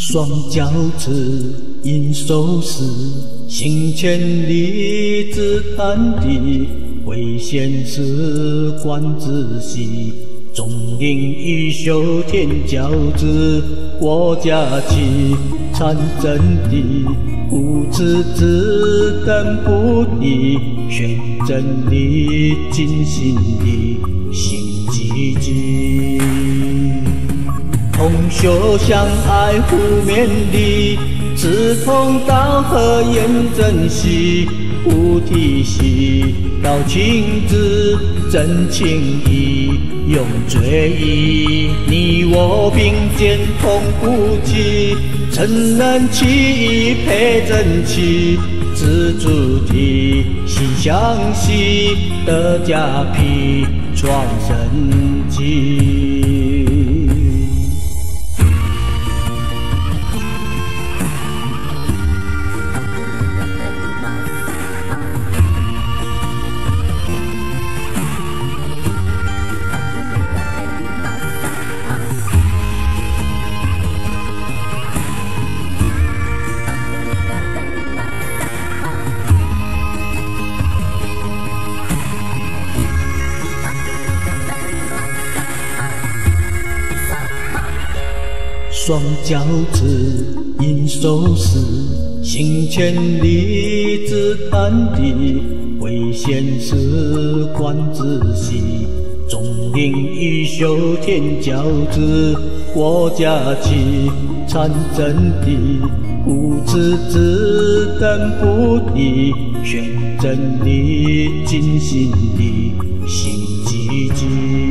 双脚持银手持，行千里自坦地，挥剑持观自喜。钟灵毓秀天骄子，国家旗参真谛，无耻自等不敌，宣真理尽心力，心积极。同修相爱互勉励，志同道合言珍惜，无体系道情志真情谊，永追忆。你我并肩同呼吸，诚然其意配真气，自主体心相惜，得家皮创生机。双脚持银手持，行千里自坦地，挥剑持观自喜。钟灵毓秀天骄子，国家旗参真谛，无耻自等不敌，宣真理尽心力，心积极。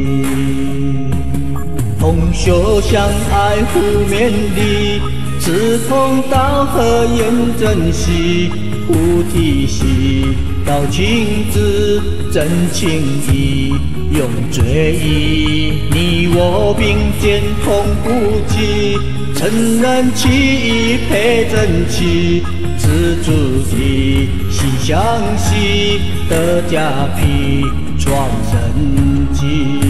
同修相爱互勉励，志同道合言珍惜，无体系道情志真情谊，永追忆。你我并肩同呼吸，诚然其意配真气，自主体心相惜，得家皮创生机。